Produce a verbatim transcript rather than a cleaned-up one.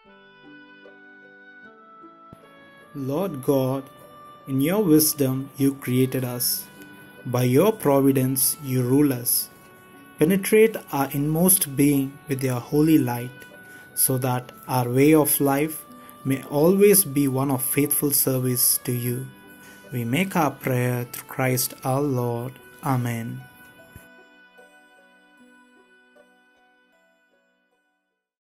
Lord God, in your wisdom you created us. By your providence you rule us. Penetrate our inmost being with your holy light, so that our way of life may always be one of faithful service to you. We make our prayer through Christ our Lord. Amen.